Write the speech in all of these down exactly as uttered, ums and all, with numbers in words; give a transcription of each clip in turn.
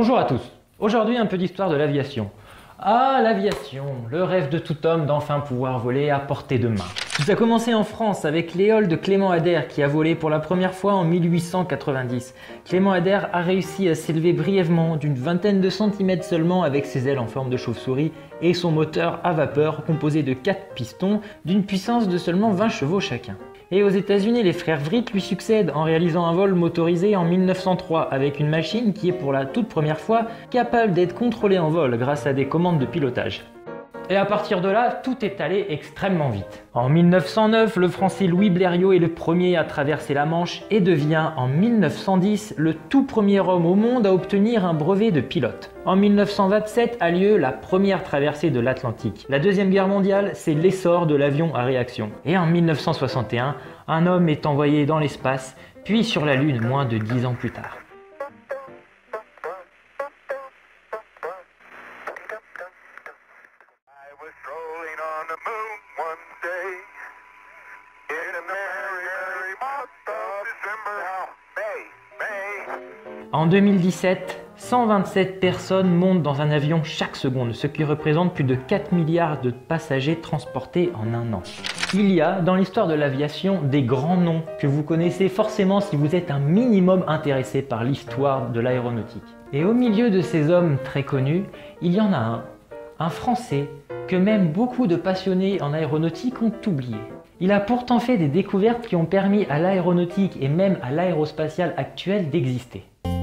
Bonjour à tous. Aujourd'hui, un peu d'histoire de l'aviation. Ah, l'aviation, le rêve de tout homme d'enfin pouvoir voler à portée de main. Tout a commencé en France avec l'éole de Clément Ader qui a volé pour la première fois en mille huit cent quatre-vingt-dix. Clément Ader a réussi à s'élever brièvement d'une vingtaine de centimètres seulement avec ses ailes en forme de chauve-souris et son moteur à vapeur composé de quatre pistons d'une puissance de seulement vingt chevaux chacun. Et aux États-Unis, les frères Wright lui succèdent en réalisant un vol motorisé en mille neuf cent trois avec une machine qui est pour la toute première fois capable d'être contrôlée en vol grâce à des commandes de pilotage. Et à partir de là, tout est allé extrêmement vite. En mille neuf cent neuf, le français Louis Blériot est le premier à traverser la Manche et devient en mille neuf cent dix le tout premier homme au monde à obtenir un brevet de pilote. En mille neuf cent vingt-sept a lieu la première traversée de l'Atlantique. La Deuxième Guerre mondiale, c'est l'essor de l'avion à réaction. Et en mille neuf cent soixante et un, un homme est envoyé dans l'espace, puis sur la Lune moins de dix ans plus tard. En deux mille dix-sept, cent vingt-sept personnes montent dans un avion chaque seconde, ce qui représente plus de quatre milliards de passagers transportés en un an. Il y a dans l'histoire de l'aviation des grands noms que vous connaissez forcément si vous êtes un minimum intéressé par l'histoire de l'aéronautique. Et au milieu de ces hommes très connus, il y en a un, un Français, que même beaucoup de passionnés en aéronautique ont oublié. Il a pourtant fait des découvertes qui ont permis à l'aéronautique et même à l'aérospatiale actuelle d'exister.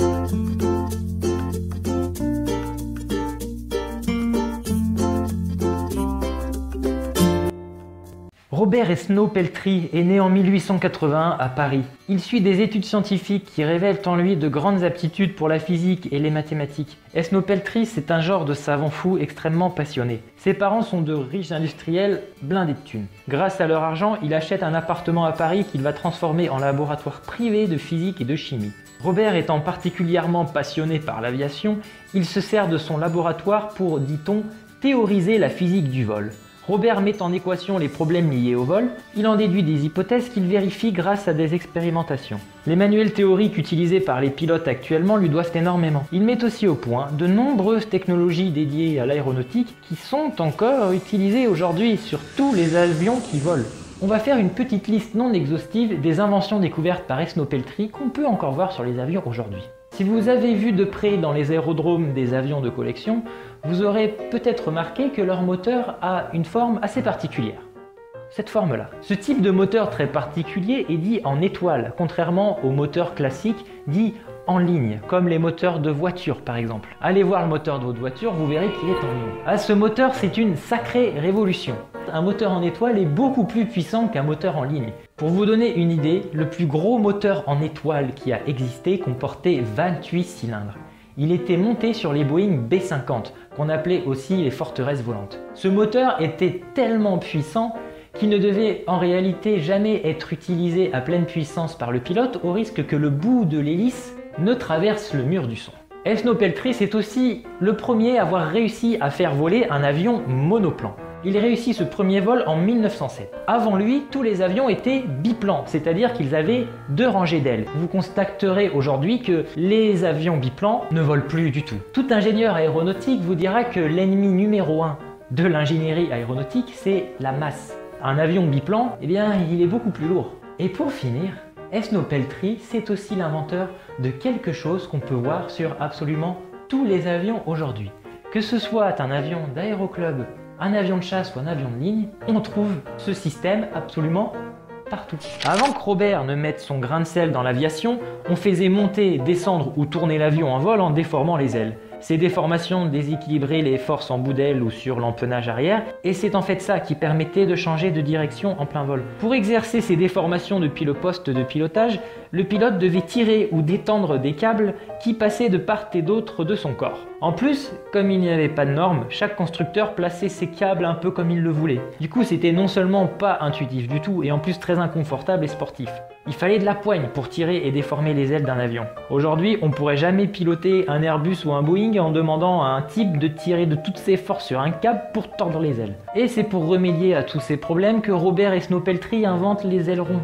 Robert Esnault-Peltry est né en mille huit cent quatre-vingt-un à Paris. Il suit des études scientifiques qui révèlent en lui de grandes aptitudes pour la physique et les mathématiques. Esnault-Peltry, c'est un genre de savant fou extrêmement passionné. Ses parents sont de riches industriels blindés de thunes. Grâce à leur argent, il achète un appartement à Paris qu'il va transformer en laboratoire privé de physique et de chimie. Robert étant particulièrement passionné par l'aviation, il se sert de son laboratoire pour, dit-on, théoriser la physique du vol. Robert met en équation les problèmes liés au vol, il en déduit des hypothèses qu'il vérifie grâce à des expérimentations. Les manuels théoriques utilisés par les pilotes actuellement lui doivent énormément. Il met aussi au point de nombreuses technologies dédiées à l'aéronautique qui sont encore utilisées aujourd'hui sur tous les avions qui volent. On va faire une petite liste non exhaustive des inventions découvertes par Esnault-Peltry qu'on peut encore voir sur les avions aujourd'hui. Si vous avez vu de près dans les aérodromes des avions de collection, vous aurez peut-être remarqué que leur moteur a une forme assez particulière. Cette forme-là. Ce type de moteur très particulier est dit en étoile, contrairement aux moteurs classiques dits en ligne, comme les moteurs de voiture par exemple. Allez voir le moteur de votre voiture, vous verrez qu'il est en ligne. Ah, ce moteur, c'est une sacrée révolution. Un moteur en étoile est beaucoup plus puissant qu'un moteur en ligne. Pour vous donner une idée, le plus gros moteur en étoile qui a existé comportait vingt-huit cylindres. Il était monté sur les Boeing B cinquante, qu'on appelait aussi les forteresses volantes. Ce moteur était tellement puissant qu'il ne devait en réalité jamais être utilisé à pleine puissance par le pilote au risque que le bout de l'hélice ne traverse le mur du son. Esnault-Peltry, c'est aussi le premier à avoir réussi à faire voler un avion monoplan. Il réussit ce premier vol en mille neuf cent sept. Avant lui, tous les avions étaient biplans, c'est-à-dire qu'ils avaient deux rangées d'ailes. Vous constaterez aujourd'hui que les avions biplans ne volent plus du tout. Tout ingénieur aéronautique vous dira que l'ennemi numéro un de l'ingénierie aéronautique, c'est la masse. Un avion biplan, eh bien, il est beaucoup plus lourd. Et pour finir, Esnault-Peltry, c'est aussi l'inventeur de quelque chose qu'on peut voir sur absolument tous les avions aujourd'hui. Que ce soit un avion d'aéroclub, un avion de chasse ou un avion de ligne, on trouve ce système absolument partout. Avant que Robert ne mette son grain de sel dans l'aviation, on faisait monter, descendre ou tourner l'avion en vol en déformant les ailes. Ces déformations déséquilibraient les forces en bout d'aile ou sur l'empennage arrière, et c'est en fait ça qui permettait de changer de direction en plein vol. Pour exercer ces déformations depuis le poste de pilotage, le pilote devait tirer ou détendre des câbles qui passaient de part et d'autre de son corps. En plus, comme il n'y avait pas de normes, chaque constructeur plaçait ses câbles un peu comme il le voulait. Du coup, c'était non seulement pas intuitif du tout, et en plus très inconfortable et sportif. Il fallait de la poigne pour tirer et déformer les ailes d'un avion. Aujourd'hui, on ne pourrait jamais piloter un Airbus ou un Boeing en demandant à un type de tirer de toutes ses forces sur un câble pour tordre les ailes. Et c'est pour remédier à tous ces problèmes que Robert Esnault-Peltry invente les ailerons.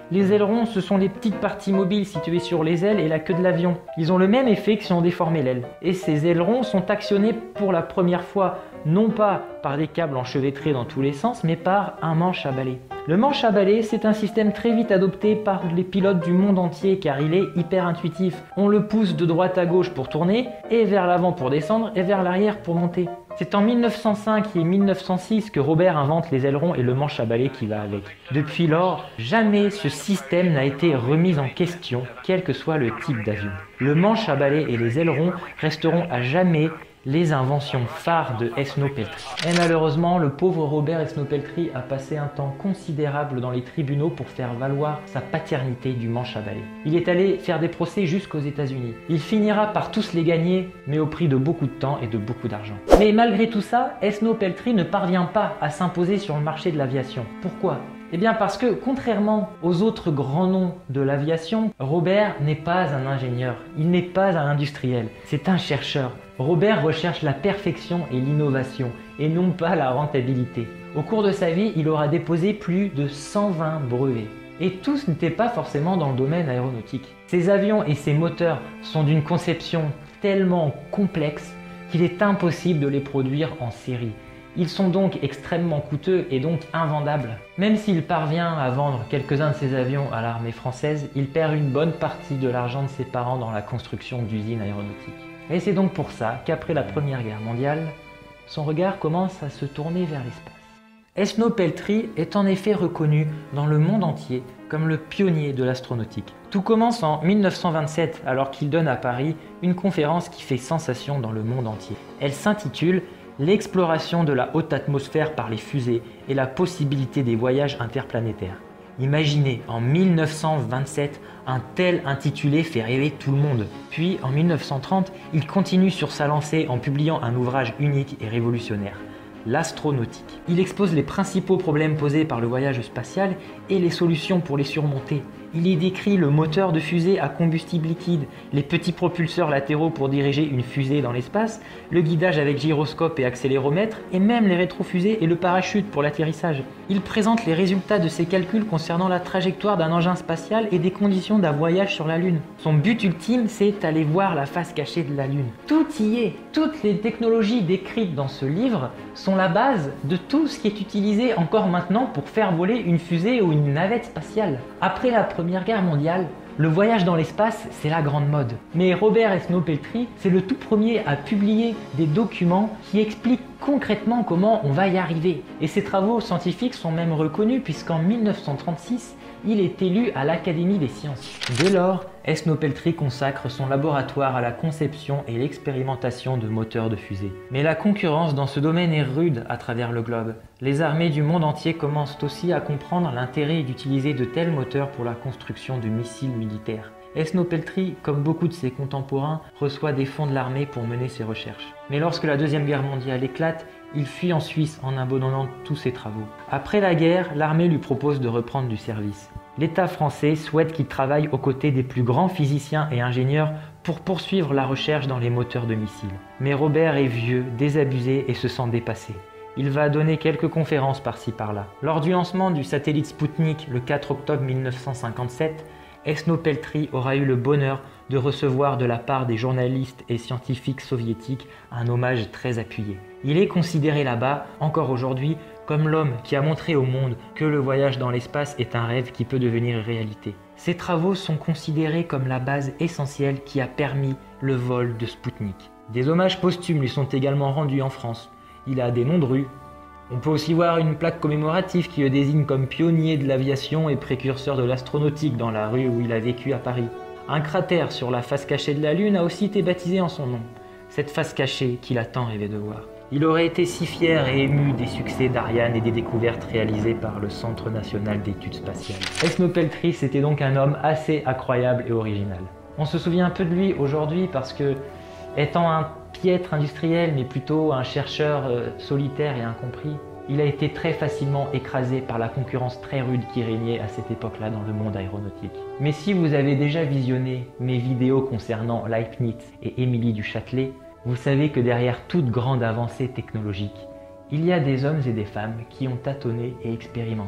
Les ailerons, ce sont les petites parties mobiles situées sur les ailes et la queue de l'avion. Ils ont le même effet que si on déformait l'aile. Et ces ailerons sont actionnés pour la première fois, non pas par des câbles enchevêtrés dans tous les sens, mais par un manche à balai. Le manche à balai, c'est un système très vite adopté par les pilotes du monde entier car il est hyper intuitif. On le pousse de droite à gauche pour tourner, et vers l'avant pour descendre, et vers l'arrière pour monter. C'est en mille neuf cent cinq et mille neuf cent six que Robert invente les ailerons et le manche à balai qui va avec. Depuis lors, jamais ce système n'a été remis en question, quel que soit le type d'avion. Le manche à balai et les ailerons resteront à jamais les inventions phares de Esnault Peltry. Et malheureusement, le pauvre Robert Esnault Peltry a passé un temps considérable dans les tribunaux pour faire valoir sa paternité du manche à balai. Il est allé faire des procès jusqu'aux États-Unis. Il finira par tous les gagner, mais au prix de beaucoup de temps et de beaucoup d'argent. Mais malgré tout ça, Esnault Peltry ne parvient pas à s'imposer sur le marché de l'aviation. Pourquoi ? Eh bien parce que, contrairement aux autres grands noms de l'aviation, Robert n'est pas un ingénieur, il n'est pas un industriel, c'est un chercheur. Robert recherche la perfection et l'innovation, et non pas la rentabilité. Au cours de sa vie, il aura déposé plus de cent vingt brevets. Et tous n'étaient pas forcément dans le domaine aéronautique. Ces avions et ces moteurs sont d'une conception tellement complexe qu'il est impossible de les produire en série. Ils sont donc extrêmement coûteux et donc invendables. Même s'il parvient à vendre quelques-uns de ses avions à l'armée française, il perd une bonne partie de l'argent de ses parents dans la construction d'usines aéronautiques. Et c'est donc pour ça qu'après la Première Guerre mondiale, son regard commence à se tourner vers l'espace. Esnault Peltry est en effet reconnu dans le monde entier comme le pionnier de l'astronautique. Tout commence en mille neuf cent vingt-sept alors qu'il donne à Paris une conférence qui fait sensation dans le monde entier. Elle s'intitule « L'exploration de la haute atmosphère par les fusées et la possibilité des voyages interplanétaires ». Imaginez, en mille neuf cent vingt-sept, un tel intitulé fait rêver tout le monde. Puis, en mille neuf cent trente, il continue sur sa lancée en publiant un ouvrage unique et révolutionnaire, l'astronautique. Il expose les principaux problèmes posés par le voyage spatial et les solutions pour les surmonter. Il y décrit le moteur de fusée à combustible liquide, les petits propulseurs latéraux pour diriger une fusée dans l'espace, le guidage avec gyroscope et accéléromètre, et même les rétrofusées et le parachute pour l'atterrissage. Il présente les résultats de ses calculs concernant la trajectoire d'un engin spatial et des conditions d'un voyage sur la Lune. Son but ultime, c'est aller voir la face cachée de la Lune. Tout y est. Toutes les technologies décrites dans ce livre sont la base de tout ce qui est utilisé encore maintenant pour faire voler une fusée ou une navette spatiale. Après la Première Guerre mondiale, le voyage dans l'espace, c'est la grande mode. Mais Robert Esnault Peltry, c'est le tout premier à publier des documents qui expliquent concrètement comment on va y arriver. Et ses travaux scientifiques sont même reconnus puisqu'en mille neuf cent trente-six, il est élu à l'Académie des sciences. Dès lors, Esnault Peltry consacre son laboratoire à la conception et l'expérimentation de moteurs de fusée. Mais la concurrence dans ce domaine est rude à travers le globe. Les armées du monde entier commencent aussi à comprendre l'intérêt d'utiliser de tels moteurs pour la construction de missiles militaires. Esnault Peltry, comme beaucoup de ses contemporains, reçoit des fonds de l'armée pour mener ses recherches. Mais lorsque la Deuxième Guerre mondiale éclate, il fuit en Suisse en abandonnant tous ses travaux. Après la guerre, l'armée lui propose de reprendre du service. L'État français souhaite qu'il travaille aux côtés des plus grands physiciens et ingénieurs pour poursuivre la recherche dans les moteurs de missiles. Mais Robert est vieux, désabusé et se sent dépassé. Il va donner quelques conférences par-ci par-là. Lors du lancement du satellite Spoutnik le quatre octobre mille neuf cent cinquante-sept, Esnault Peltry aura eu le bonheur de recevoir de la part des journalistes et scientifiques soviétiques un hommage très appuyé. Il est considéré là-bas, encore aujourd'hui, comme l'homme qui a montré au monde que le voyage dans l'espace est un rêve qui peut devenir réalité. Ses travaux sont considérés comme la base essentielle qui a permis le vol de Spoutnik. Des hommages posthumes lui sont également rendus en France. Il a des noms de rues. On peut aussi voir une plaque commémorative qui le désigne comme pionnier de l'aviation et précurseur de l'astronautique dans la rue où il a vécu à Paris. Un cratère sur la face cachée de la Lune a aussi été baptisé en son nom. Cette face cachée qu'il a tant rêvé de voir. Il aurait été si fier et ému des succès d'Ariane et des découvertes réalisées par le Centre national d'études spatiales. Esnault Peltry, c'était donc un homme assez incroyable et original. On se souvient un peu de lui aujourd'hui parce que, étant un piètre industriel, mais plutôt un chercheur euh, solitaire et incompris, il a été très facilement écrasé par la concurrence très rude qui régnait à cette époque-là dans le monde aéronautique. Mais si vous avez déjà visionné mes vidéos concernant Leibniz et Émilie du Châtelet, vous savez que derrière toute grande avancée technologique, il y a des hommes et des femmes qui ont tâtonné et expérimenté.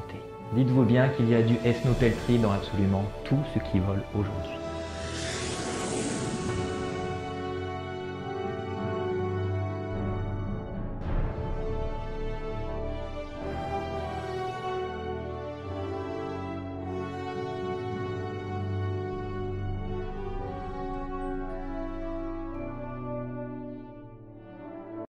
Dites-vous bien qu'il y a du Snow Peltry dans absolument tout ce qui vole aujourd'hui.